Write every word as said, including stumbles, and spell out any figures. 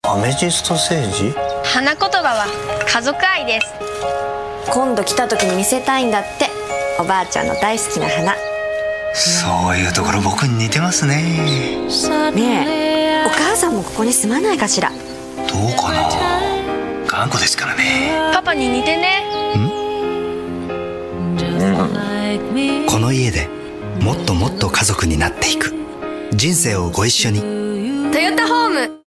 アメジスト星人？ 花言葉は家族愛です。 今度来た時に見せたいんだって、おばあちゃんの大好きな花。 そういうところ僕に似てますね。 ねえ、お母さんもここに住まないかしら。 どうかな、頑固ですからね。 パパに似てね。 ん？うん、この家でもっともっと家族になっていく。人生をご一緒に。 トヨタホーム。